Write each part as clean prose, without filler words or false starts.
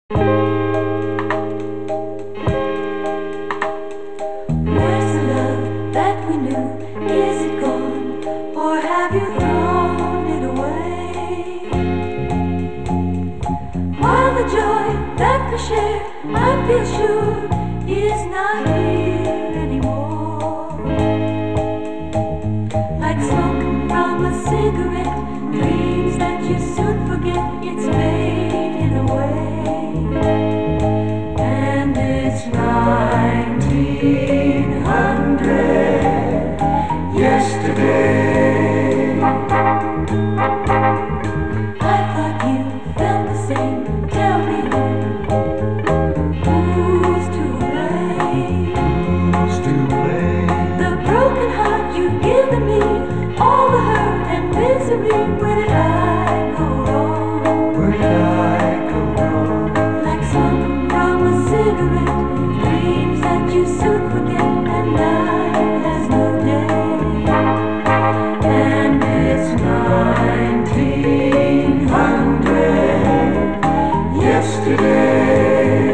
Where's the love that we knew? Is it gone, or have you thrown it away? While the joy that we share, I feel sure, is not here anymore. Like smoke from a cigarette, dreams that you soon forget, it's fading away. And it's 1900 yesterday. I thought you felt the same. Tell me who's to blame? Who's to blame? The broken heart you've given me, all the hurt and misery. Where did I go wrong? Where did I go wrong? Like smoke from a cigarette, dreams that you soon forget, and night has no day. And it's 1900 yesterday.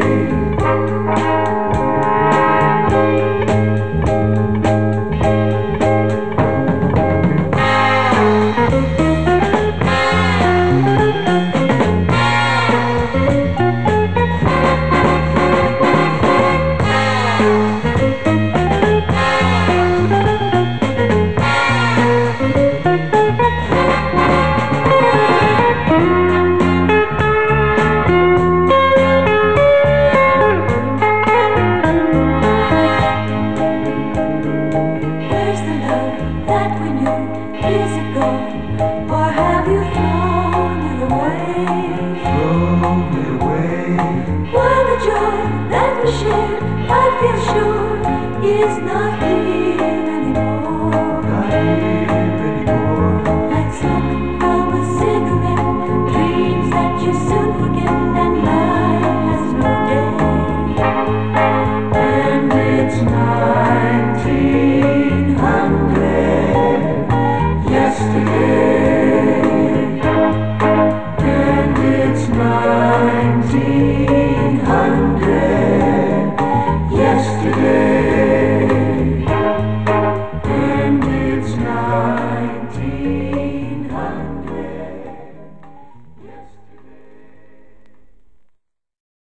That we knew, is it gone, or have you thrown it away? Thrown it away. While the joy that we shared, I feel sure, is not here anymore. Not here anymore. Like smoke from a cigarette, dreams that you soon forget, and night has no day. And it's 1900 yesterday. And it's 1900 yesterday.